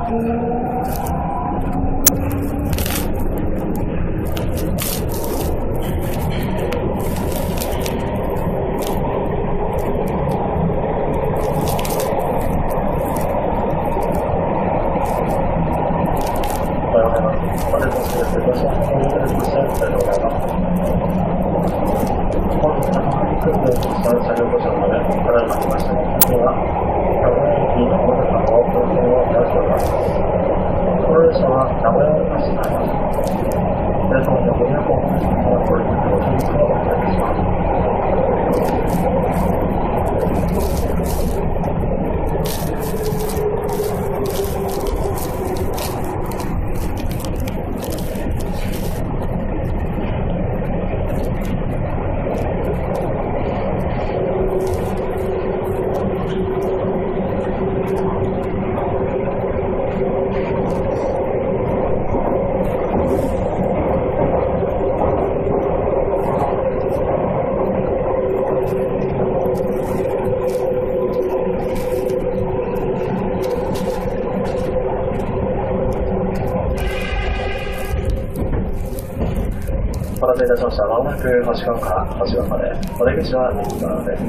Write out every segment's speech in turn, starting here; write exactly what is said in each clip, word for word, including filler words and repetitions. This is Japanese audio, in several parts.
お待たせいたしました。まもなく星川から星川まで。お出口は右側です。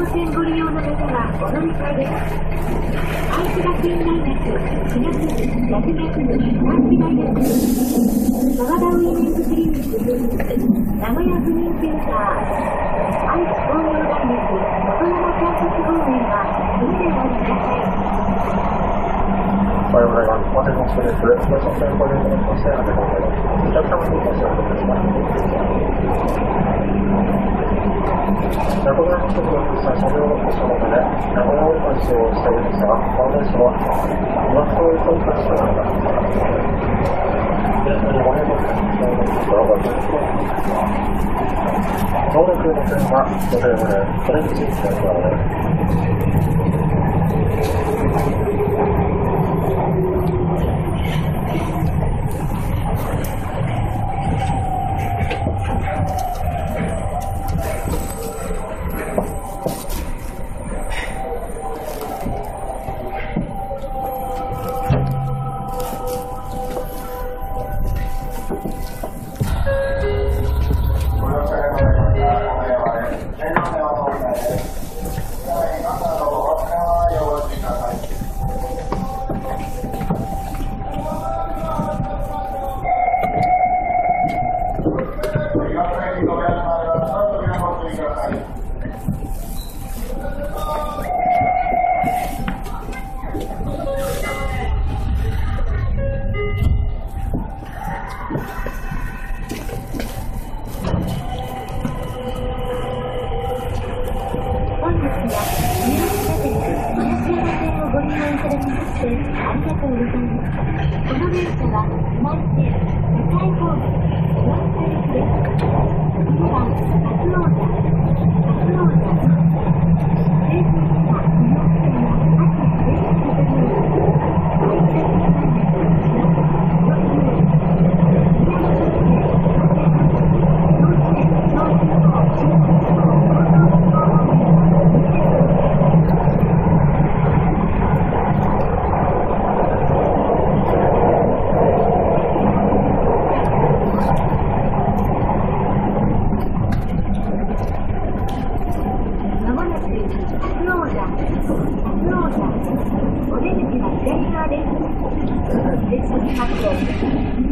号線ご利用の方はお乗り換えです。愛知学院大学、東区、八戸区、短期大学、沢田ウィメンズクリニック、名古屋区民センター、愛知工業大学、元山キャンパス方面はそれでお降りください。 おはようございます。お待たせしました。ご乗車ご利用いただきましてありがとうございます。お客様にご乗車をお願いします。名古屋の人と最初の部分は雑音が、名古屋を監視をしておりましたが、ファンデーションは岩塚を送った人がありました。皆さんにご連絡いただきますと、ご注意ください。登録の点は、ご利用で、それについてお願いします。お出口は左側です。列車の確保。